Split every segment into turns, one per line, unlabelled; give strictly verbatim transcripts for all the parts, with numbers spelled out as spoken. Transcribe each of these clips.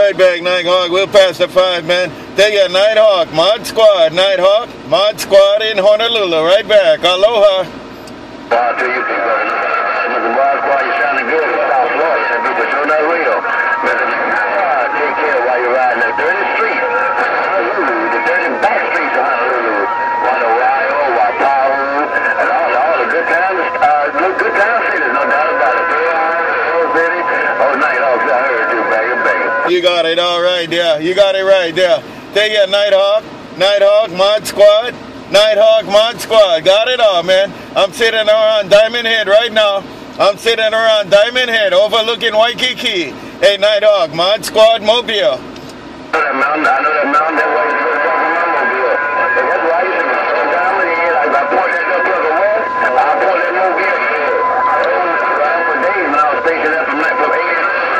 Right back, Nighthawk. We'll pass the five, man. Take it, Nighthawk. Mod Squad, Nighthawk. Mod Squad in Honolulu. Right back. Aloha.
Wow, to you people. Mister Mod Squad, you're sounding good in South Florida. That people sure not real. Mister Nighthawk, take care while you're riding the dirty streets. Honolulu, the dirty back streets of Honolulu. Waialae, Waipahu, and all, all the good towns, uh, good, good town cities, no doubt about it. City. Oh, Nighthawks, I heard you, banging, banging.
You got it all right there. You got it right there. Take it, Nighthawk. Nighthawk, Mod Squad. Nighthawk, Mod Squad. Got it all, man. I'm sitting around Diamond Head right now. I'm sitting around Diamond Head overlooking Waikiki. Hey, Nighthawk, Mod Squad, Mobile.
I know that mountain. I know that mountain. That's why you're talking about Mobile. That's why I used to go down in here. Like, I point that up to the west. I point that Mobile. Right for days when I was stationed up from that from eight.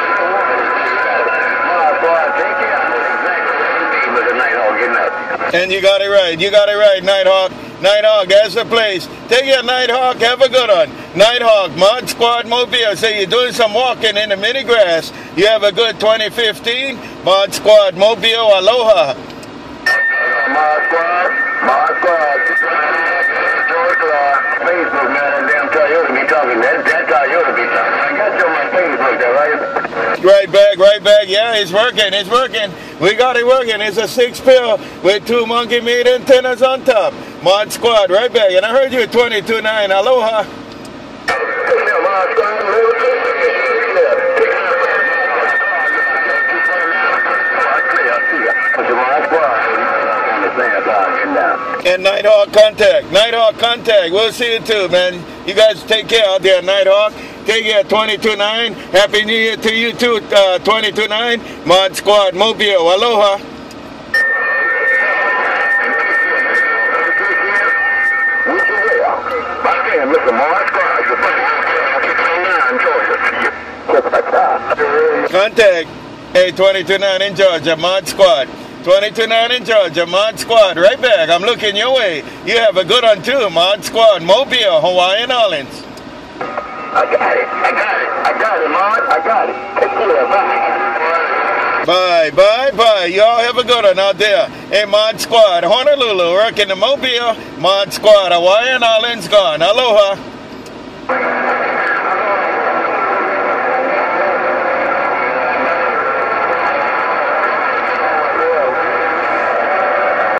And you got it right. You got it right, Nighthawk. Nighthawk, that's the place. Take your Nighthawk. Have a good one. Nighthawk, Mod Squad Mobile. Say you're doing some walking in the mini grass. You have a good twenty fifteen. Mod Squad Mobile. Aloha.
Mod Squad. Mod Squad. George Law. Facebook, man. That damn Toyota be talking. That, that Toyota be talking. I got you on my Facebook there, right?
Right back, right back. Yeah, it's working. It's working. We got it working. It's a six pill with two monkey meat antennas on top. Mod Squad, right back. And I heard you at twenty-two nine. Aloha. And Nighthawk contact. Nighthawk contact. We'll see you too, man. You guys take care out there, Nighthawk. Take care, twenty-two nine. Happy New Year to you too, uh, twenty-two nine. Mod Squad, Mobile. Aloha. Contact. Hey, twenty-two nine in Georgia, Mod Squad. twenty-two nine in Georgia, Mod Squad. Right back. I'm looking your way. You have a good one too, Mod Squad, Mobile, Hawaiian Islands.
I got it. I got it. I got it, Mod. I got it. Take care. Bye.
Bye, bye, bye. Y'all have a good one out there. Hey, Mod Squad, Honolulu, working the Mobile. Mod Squad, Hawaiian Islands gone. Aloha.